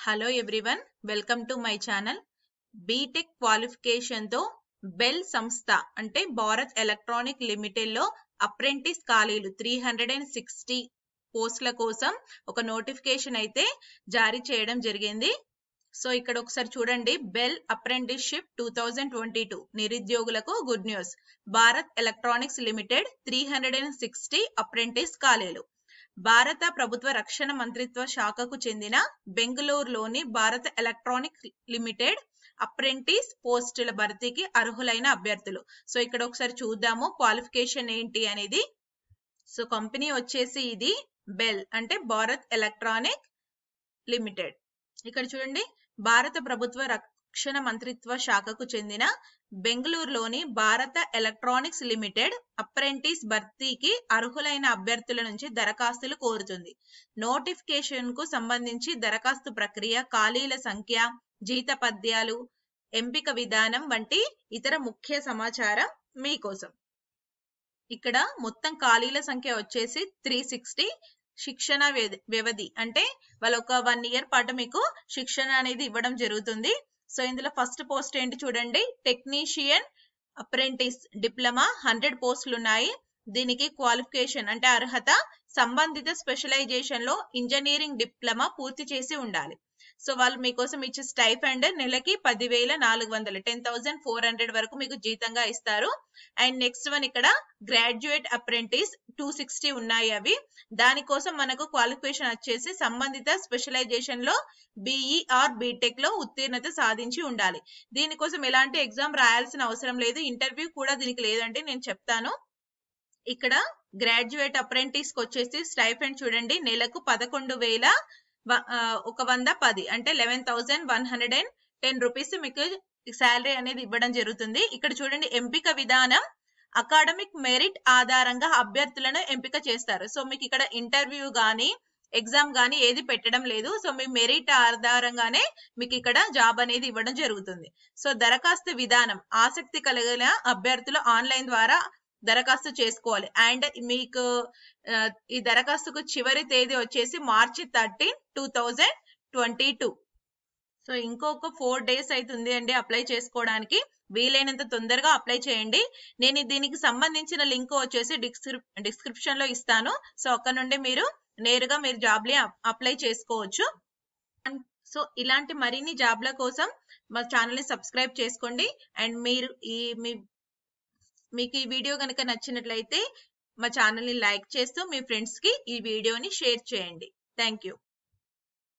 Hello everyone, welcome to my channel. BTech qualification తో బెల్ సంస్థ అంటే భారత్ ఎలక్ట్రానిక్ లిమిటెడ్ లో అప్రెంటిస్ ఖాళీలు 360 పోస్టుల కోసం ఒక నోటిఫికేషన్ అయితే జారీ చేయడం జరిగింది. సో ఇక్కడ ఒకసారి చూడండి, బెల్ అప్రెంటిస్షిప్ 2022 నిరుద్యోగులకు good news. Bharat electronics limited 360 apprentice ఖాళీలు. భారత ప్రభుత్వ రక్షణ మంత్రిత్వ శాఖకు చెందిన బెంగళూరులోని భారత ఎలక్ట్రానిక్ లిమిటెడ్ అప్రెంటిస్ పోస్టుల భర్తీకి అర్హులైన అభ్యర్థులు. సో ఇక్కడ ఒకసారి చూద్దాము క్వాలిఫికేషన్ ఏంటి అనేది. సో కంపెనీ వచ్చేసి ఇది బెల్ అంటే భారత్ ఎలక్ట్రానిక్ లిమిటెడ్. ఇక్కడ చూడండి, భారత ప్రభుత్వ రక్షణ మంత్రిత్వ శాఖకు చెందిన బెంగళూరులోని భారత ఎలక్ట్రానిక్స్ లిమిటెడ్ అప్రెంటిస్ భర్తీకి అర్హులైన అభ్యర్థుల నుంచి దరఖాస్తులు కోరుతుంది. నోటిఫికేషన్ కు సంబంధించి దరఖాస్తు ప్రక్రియ, ఖాళీల సంఖ్య, జీతపద్యాలు, ఎంపిక విధానం వంటి ఇతర ముఖ్య సమాచారం మీకోసం. ఇక్కడ మొత్తం ఖాళీల సంఖ్య వచ్చేసి 360. శిక్షణ వ్యవధి అంటే వాళ్ళు ఒక 1 year పాటు మీకు శిక్షణ అనేది ఇవ్వడం జరుగుతుంది. సో ఇందులో ఫస్ట్ పోస్ట్ ఏంటి చూడండి, టెక్నీషియన్ అప్రెంటిస్ డిప్లొమా 100 పోస్టులు ఉన్నాయి. దీనికి క్వాలిఫికేషన్ అంటే అర్హత సంబంధిత స్పెషలైజేషన్ లో ఇంజనీరింగ్ డిప్లొమా పూర్తి చేసి ఉండాలి. సో వాళ్ళు మీకోసం ఇచ్చే స్టైఫండ్ నెలకి 10,400 10,400 వరకు మీకు జీతంగా ఇస్తారు. అండ్ నెక్స్ట్ వన్ ఇక్కడ గ్రాడ్యుయేట్ అప్రెంటిస్ 260 ఉన్నాయి. అవి దానికోసం మనకు క్వాలిఫికేషన్ వచ్చేసి సంబంధిత స్పెషలైజేషన్ లో BE ఆర్ బీటెక్ లో ఉత్తీర్ణత సాధించి ఉండాలి. దీనికోసం ఎలాంటి ఎగ్జామ్ రాయాల్సిన అవసరం లేదు, ఇంటర్వ్యూ కూడా దీనికి లేదంటే నేను చెప్తాను. ఇక్కడ గ్రాడ్యుయేట్ అప్రెంటిస్ కి వచ్చేసి స్టైఫండ్ చూడండి, నెలకు 11,110 అంటే 11,110 రూపీస్ మీకు శాలరీ అనేది ఇవ్వడం జరుగుతుంది. ఇక్కడ చూడండి, ఎంపిక విధానం అకాడమిక్ మెరిట్ ఆధారంగా అభ్యర్థులను ఎంపిక చేస్తారు. సో మీకు ఇక్కడ ఇంటర్వ్యూ గానీ ఎగ్జామ్ గానీ ఏది పెట్టడం లేదు. సో మీ మెరిట్ ఆధారంగానే మీకు ఇక్కడ జాబ్ అనేది ఇవ్వడం జరుగుతుంది. సో దరఖాస్తు విధానం, ఆసక్తి కలిగిన అభ్యర్థులు ఆన్లైన్ ద్వారా దరఖాస్తు చేసుకోవాలి. అండ్ మీకు ఈ దరఖాస్తుకు చివరి తేదీ వచ్చేసి మార్చి 13, 2022. సో ఇంకొక 4 days అవుతుంది అండి అప్లై చేసుకోవడానికి. వీలైనంత తొందరగా అప్లై చేయండి. నేను దీనికి సంబంధించిన లింక్ వచ్చేసి డిస్క్రిప్షన్ లో ఇస్తాను. సో అక్కడ నుండి మీరు నేరుగా మీరు జాబ్ ని అప్లై చేసుకోవచ్చు. సో ఇలాంటి మరిన్ని జాబ్ల కోసం మా ఛానల్ ని సబ్స్క్రైబ్ చేసుకోండి. అండ్ మీకు ఈ వీడియో కనుక నచ్చినట్లయితే మా ఛానల్ ని లైక్ చేస్తూ మీ ఫ్రెండ్స్ కి ఈ వీడియోని షేర్ చేయండి. Thank you.